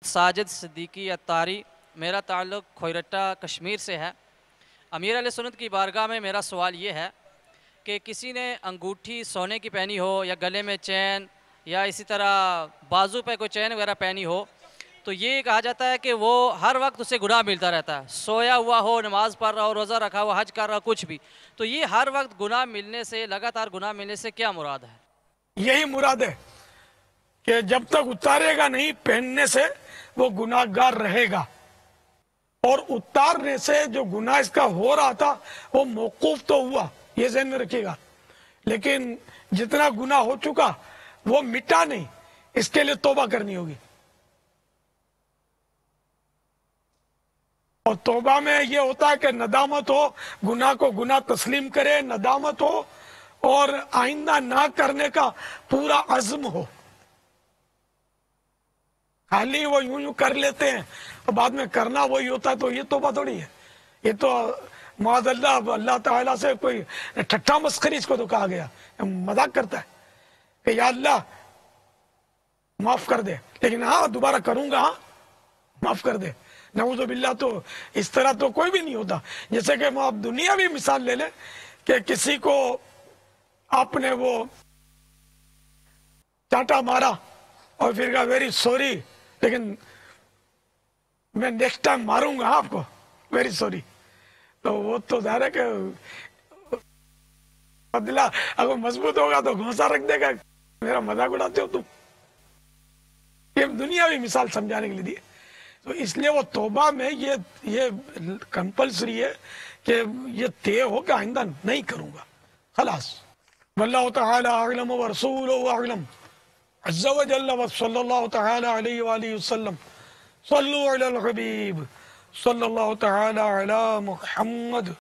ساجد صدیقی اتاری، میرا تعلق کھوئرٹا کشمیر سے ہے۔ امیر اہل سنت کی بارگاہ میں میرا سوال یہ ہے کہ کسی نے انگوٹھی سونے کی پہنی ہو یا گلے میں چین یا اسی طرح بازو پہ کوئی چین وغیرہ پہنی ہو، تو یہ کہا جاتا ہے کہ وہ ہر وقت اسے گناہ ملتا رہتا ہے، سویا ہوا ہو، نماز پڑھ رہا ہو، روزہ رکھا ہوا، حج کر رہا ہو، کچھ بھی، تو یہ ہر وقت گناہ ملنے سے، لگاتار گناہ ملنے سے کیا مراد ہے؟ یہی مراد ہے کہ جب تک اتارے گا نہیں پہننے سے وہ گناہ گار رہے گا، اور اتارنے سے جو گناہ اس کا ہو رہا تھا وہ موقوف تو ہوا، یہ ذہن میں رکھیے گا، لیکن جتنا گناہ ہو چکا وہ مٹا نہیں، اس کے لیے توبہ کرنی ہوگی۔ اور توبہ میں یہ ہوتا ہے کہ ندامت ہو، گناہ کو گناہ تسلیم کرے، ندامت ہو، اور آئندہ نہ کرنے کا پورا عزم ہو۔ خالی وہ یوں کر لیتے ہیں اور بعد میں کرنا وہی ہوتا ہے، تو یہ توبہ تھوڑی ہے، یہ تو معاذ اللہ اللہ تعالیٰ سے کوئی ٹھٹھا مسخری اس کو تو کہا گیا، مذاق کرتا ہے کہ یا اللہ معاف کر دے، لیکن ہاں دوبارہ کروں گا، ہاں معاف کر دے۔ نعوذ باللہ، تو اس طرح تو کوئی بھی نہیں ہوتا۔ جیسے کہ ہم آپ دنیا بھی مثال لے لیں کہ کسی کو آپ نے وہ چانٹا مارا اور پھر کہا ویری سوری، لیکن میں نیکسٹ ٹائم ماروں گا آپ کو، ویری سوری، تو وہ تو ظاہر ہے کہ بدلہ اگر مضبوط ہوگا تو گھونسا رکھ دے گا، میرا مذاق اڑاتے ہو تم۔ یہ دنیاوی مثال سمجھانے کے لیے دی، تو اس لیے وہ توبہ میں یہ کمپلسری ہے کہ یہ طے ہو کہ آئندہ نہیں کروں گا، خلاص۔ واللہ تعالی اعلم ورسولہ اعلم عز وجل، وصلی اللہ تعالی علیہ وآلہ وسلم۔ صلو علی الحبیب صلی اللہ تعالی علی محمد۔